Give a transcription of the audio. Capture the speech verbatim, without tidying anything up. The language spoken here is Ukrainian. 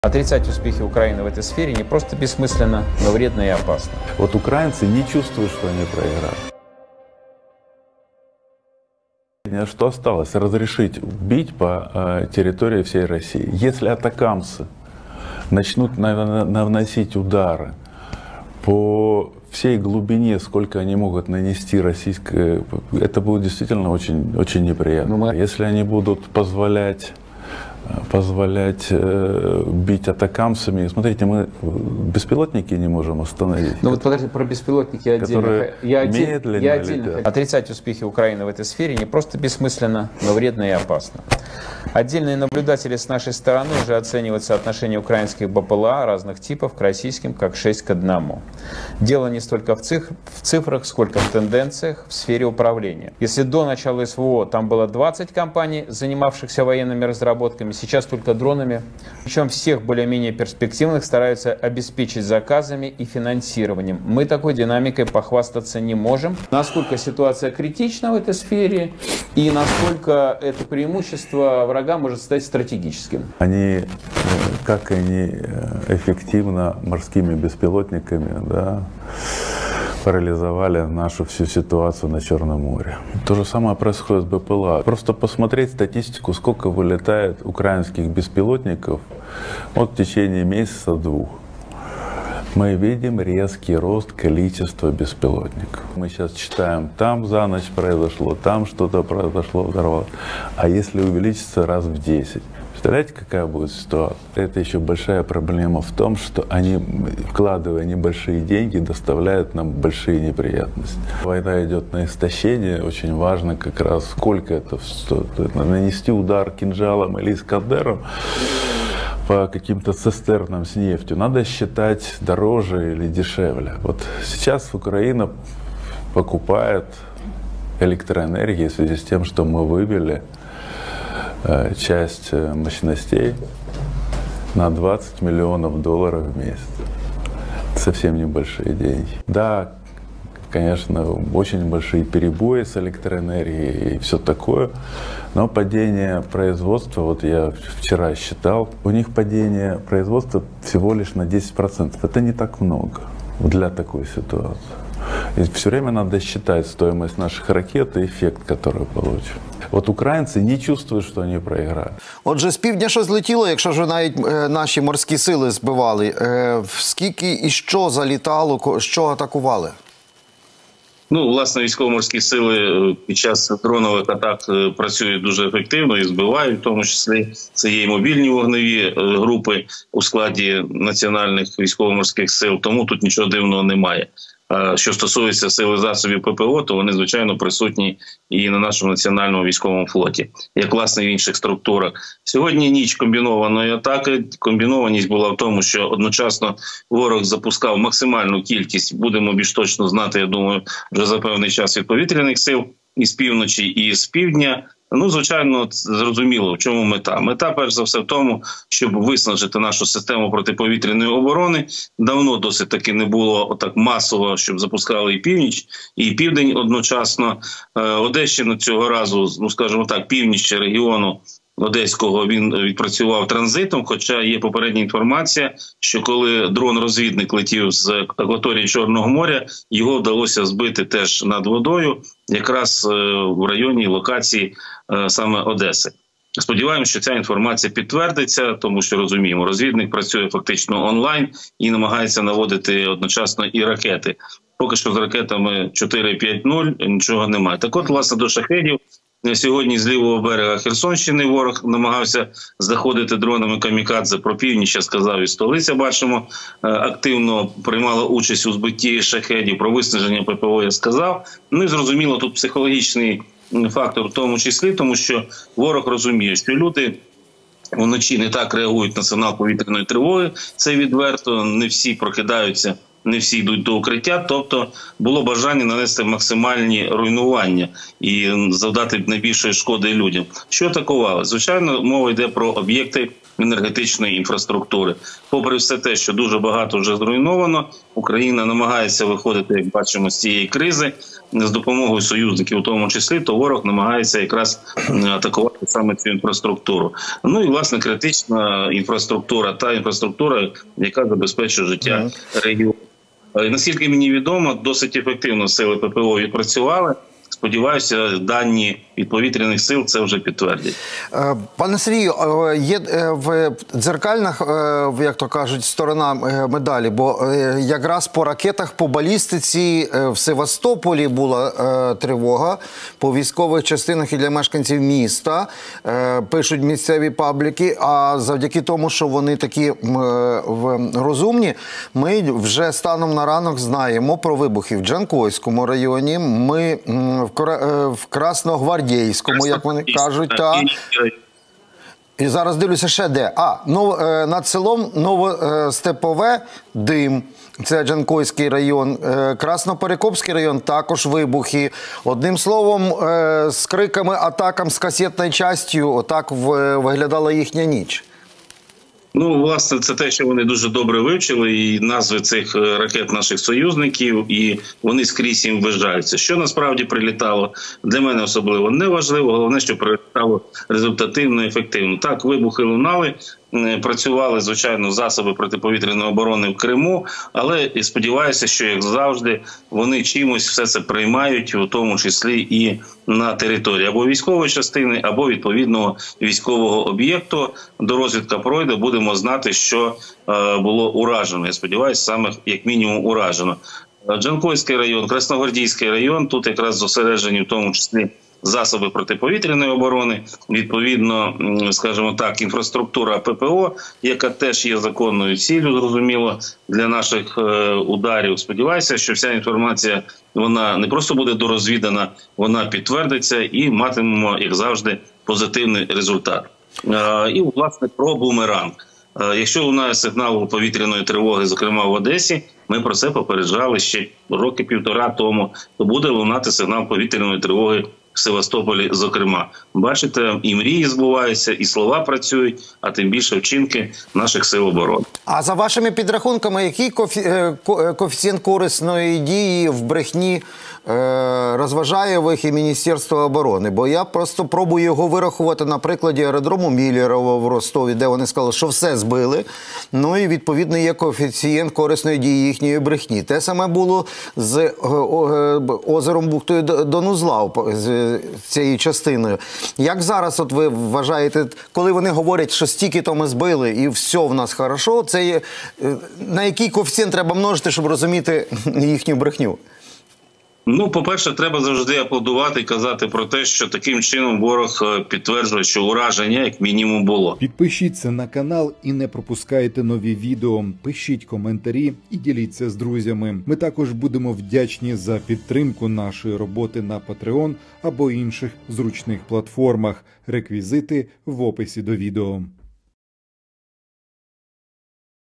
Отрицать успехи Украины в этой сфере не просто бессмысленно, но вредно и опасно. Вот украинцы не чувствуют, что они проиграли. Что осталось? Разрешить бить по э, территории всей России. Если атакамсы начнут наносить удары по всей глубине, сколько они могут нанести российской, это будет действительно очень, очень неприятно. Мы... Если они будут позволять позволять э, бить атакамсами. Смотрите, мы беспилотники не можем остановить. Ну вот подожди, про беспилотники отдельно. Я, медленно я отдельно. летят. Отрицать успехи Украины в этой сфере не просто бессмысленно, но вредно и опасно. Отдельные наблюдатели с нашей стороны уже оценивают соотношение украинских БПЛА разных типов к российским как шесть к одному. Дело не столько в, циф в цифрах, сколько в тенденциях в сфере управления. Если до начала СВО там было двадцать компаний, занимавшихся военными разработками, сейчас только дронами. Причем всех более-менее перспективных стараются обеспечить заказами и финансированием. Мы такой динамикой похвастаться не можем. Насколько ситуация критична в этой сфере и насколько это преимущество врага может стать стратегическим? Они, как они эффективно морскими беспилотниками, да, парализовали нашу всю ситуацию на Черном море. То же самое происходит с БПЛА. Просто посмотреть статистику, сколько вылетает украинских беспилотников вот в течение месяца-двух. Мы видим резкий рост количества беспилотников. Мы сейчас читаем, там за ночь произошло, там что-то произошло, взорвалось. А если увеличится раз в десять? Представляете, какая будет ситуация? Это еще большая проблема в том, что они, вкладывая небольшие деньги, доставляют нам большие неприятности. Война идет на истощение, очень важно как раз, сколько это стоит. Нанести удар кинжалом или искандером по каким-то цистернам с нефтью надо считать дороже или дешевле. Вот сейчас Украина покупает электроэнергию в связи с тем, что мы вывели часть мощностей на двадцать миллионов долларов в месяц. Совсем небольшие деньги. Да, конечно, очень большие перебои с электроэнергией и все такое, но падение производства, вот я вчера считал, у них падение производства всего лишь на десять процентов. Это не так много для такой ситуации. И все время надо считать стоимость наших ракет и эффект, который получим. От українці не чувствують, що вони програють. Отже, з півдня що злетіло, якщо ж навіть е, наші морські сили збивали, е, скільки і що залітало, що атакували? Ну, власне, військово-морські сили під час дронових атак працюють дуже ефективно і збивають, в тому числі це є і мобільні вогневі групи у складі національних військово-морських сил, тому тут нічого дивного немає. Що стосується сили засобів ППО, то вони, звичайно, присутні і на нашому національному військовому флоті, як, власне, в інших структурах. Сьогодні ніч комбінованої атаки. Комбінованість була в тому, що одночасно ворог запускав максимальну кількість, будемо більш точно знати, я думаю, вже за певний час, від повітряних сил і з півночі, і з півдня. Ну, звичайно, зрозуміло, в чому мета. Мета, перш за все, в тому, щоб виснажити нашу систему протиповітряної оборони. Давно досить таки не було так масово, щоб запускали і північ, і південь одночасно. Одещина цього разу, ну, скажімо так, північ регіону Одеського він відпрацював транзитом, хоча є попередня інформація, що коли дрон-розвідник летів з акваторії Чорного моря, його вдалося збити теж над водою, якраз в районі локації саме Одеси. Сподіваємося, що ця інформація підтвердиться, тому що, розуміємо, розвідник працює фактично онлайн і намагається наводити одночасно і ракети. Поки що з ракетами чотири п'ять нуль нічого немає. Так от, власне, до шахедів. Сьогодні з лівого берега Херсонщини ворог намагався заходити дронами камікадзе. Про північ я сказав, і столиця, бачимо, активно приймала участь у збитті шахедів. Про виснаження ППО я сказав. Ну і зрозуміло, тут психологічний фактор в тому числі, тому що ворог розуміє, що люди вночі не так реагують на сигнал повітряної тривоги. Це відверто, не всі прокидаються, не всі йдуть до укриття, тобто було бажання нанести максимальні руйнування і завдати найбільшої шкоди людям. Що атакували? Звичайно, мова йде про об'єкти енергетичної інфраструктури. Попри все те, що дуже багато вже зруйновано, Україна намагається виходити, як бачимо, з цієї кризи з допомогою союзників, у тому числі, то ворог намагається якраз атакувати саме цю інфраструктуру. Ну і, власне, критична інфраструктура, та інфраструктура, яка забезпечує життя регіону. Наскільки мені відомо, досить ефективно сили ППО відпрацювали. Сподіваюся, дані від повітряних сил це вже підтвердять. Пане Сергію, є в дзеркальних, як то кажуть, сторона медалі, бо якраз по ракетах, по балістиці в Севастополі була тривога, по військових частинах і для мешканців міста, пишуть місцеві пабліки, а завдяки тому, що вони такі розумні, ми вже станом на ранок знаємо про вибухи в Джанкойському районі, ми в Красногвардійському, як вони кажуть, та і зараз дивлюся ще де. А, нов, над селом Новостепове Дим, це Джанкойський район, Красноперекопський район, також вибухи. Одним словом, з криками, атакам, з касетною частю, отак виглядала їхня ніч. Ну, власне, це те, що вони дуже добре вивчили, і назви цих ракет наших союзників, і вони скрізь їм вважаються. Що насправді прилітало, для мене особливо не важливо, головне, що прилітало результативно і ефективно. Так, вибухи лунали, працювали, звичайно, засоби протиповітряної оборони в Криму, але сподіваюся, що, як завжди, вони чимось все це приймають, у тому числі і на території або військової частини, або відповідного військового об'єкту. До розвідка пройде, будемо знати, що е, було уражено. Я сподіваюся, саме як мінімум уражено. Джанкойський район, Красногвардійський район, тут якраз зосереджені в тому числі засоби протиповітряної оборони, відповідно, скажімо так, інфраструктура ППО, яка теж є законною ціллю, зрозуміло, для наших е, ударів. Сподіваюся, що вся інформація, вона не просто буде дорозвідана, вона підтвердиться і матимемо, як завжди, позитивний результат. Е, і, власне, про бумеранг. Е, якщо лунає сигнал повітряної тривоги, зокрема в Одесі, ми про це попереджали ще роки півтора тому, то буде лунати сигнал повітряної тривоги в Севастополі, зокрема. Бачите, і мрії збуваються, і слова працюють, а тим більше вчинки наших сил оборони. А за вашими підрахунками, який коефіцієнт корисної дії в брехні розважає їх і Міністерство оборони? Бо я просто пробую його вирахувати на прикладі аеродрому Міллєрова в Ростові, де вони сказали, що все збили. Ну і, відповідно, є коефіцієнт корисної дії їхньої брехні. Те саме було з озером Бухтою Донузлав, з цією частиною. Як зараз, от ви вважаєте, коли вони говорять, що стільки-то ми збили і все в нас хорошо, це є, на який коефіцієнт треба множити, щоб розуміти їхню брехню? Ну, по-перше, треба завжди аплодувати і казати про те, що таким чином ворог підтверджує, що ураження як мінімум було. Підпишіться на канал і не пропускайте нові відео. Пишіть коментарі і діліться з друзями. Ми також будемо вдячні за підтримку нашої роботи на Patreon або інших зручних платформах. Реквізити в описі до відео.